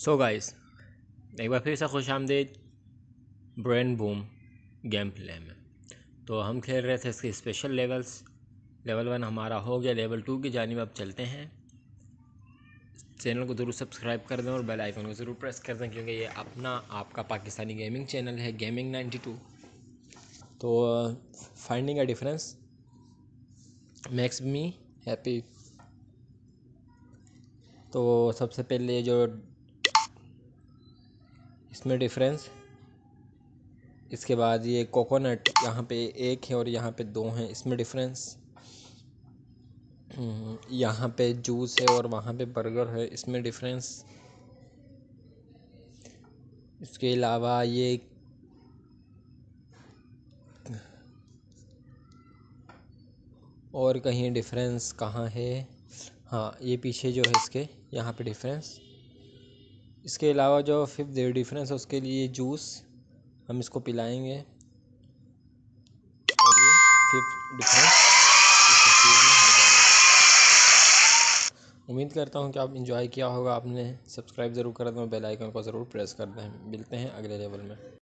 So guys, एक बार फिर से खुशामदीद ब्रेन बूम गेम प्ले में। तो हम खेल रहे थे इसके स्पेशल लेवल्स। लेवल 1 हमारा हो गया, लेवल 2 की जानिब अब चलते हैं। चैनल को ज़रूर सब्सक्राइब कर दें और बेल आइकन को ज़रूर प्रेस कर दें, क्योंकि ये अपना आपका पाकिस्तानी गेमिंग चैनल है, गेमिंग 92। तो finding a difference makes me happy. तो सबसे पहले जो इसमें डिफरेंस, इसके बाद ये कोकोनट यहाँ पे एक है और यहाँ पे दो हैं, इसमें डिफरेंस। यहाँ पे जूस है और वहाँ पे बर्गर है, इसमें डिफरेंस। इसके अलावा ये और कहीं डिफरेंस कहाँ है? हाँ, ये पीछे जो है इसके यहाँ पे डिफरेंस। इसके अलावा जो फिफ्थ डिफरेंस है उसके लिए जूस हम इसको पिलाएंगे, और ये फिफ्थ डिफरेंस इस तस्वीर में हो जाएगा। उम्मीद करता हूँ कि आप इंजॉय किया होगा आपने। सब्सक्राइब ज़रूर कर दें और बेल आइकन को ज़रूर प्रेस कर दें। मिलते हैं अगले लेवल में।